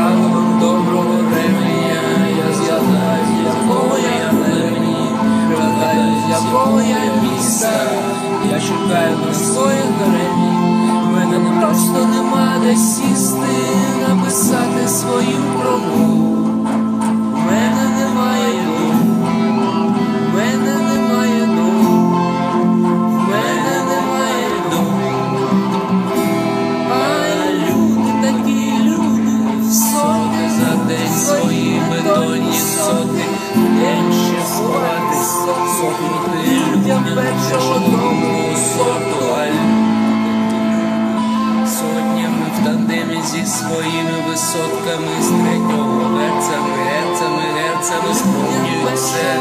правилам доброго ременя. Я згадаю, з якого я племені, пригадаю, з якого я міста. Я чекаю на своїх гаремі. В мене просто нема де сісти, написати свою промову. В мене немає дому, в мене немає дому, в мене немає дому. А люди, такі люди, соти за день свої бетонні соти. День ще сховатись, сохнути людям першого другого сорту. Сотнями в тандемі зі своїми висотками, з третього герцами сповнюють все.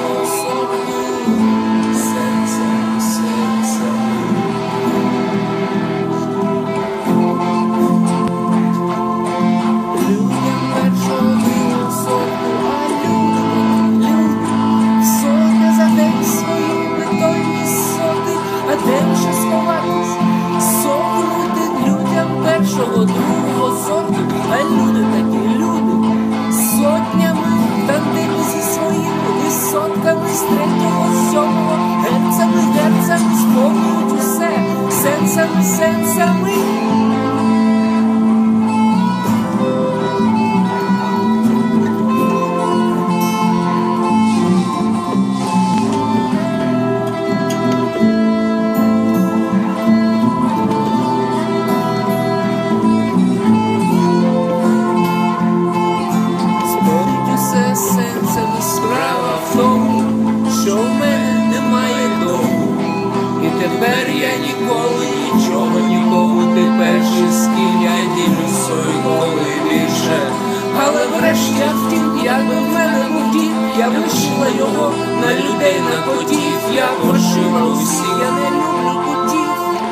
Людям першого другого сорту, а люди, соти за день свої бетонні соти. А де вже сховатись, сохнути людям першого другого сорту. А люди такі люди, сотнями в тандемі зі своїми висотками, з третього, сьомого, герцами сповнюють усе, сенсами. Справа в тому, що в мене немає дому. І тепер я ніколи нічого нікому. Ти перший, з ким я ділюсь коли більше. Але врешті я втім, якби в мене був дім, я вишила його на людей наподів. Я пошила усі, я не люблю путів.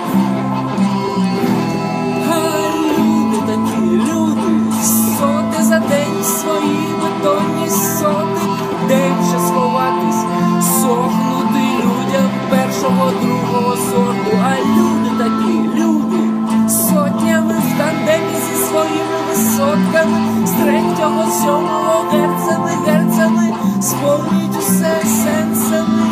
А люди такі люди, соти за день свої бетонні соти. Де вже сховатись, сохнути людям першого, другого сорту. А люди такі люди, сотнями в тандемі зі своїми висотками, з третього, сьомого, герцами сповнюють усе сенсами.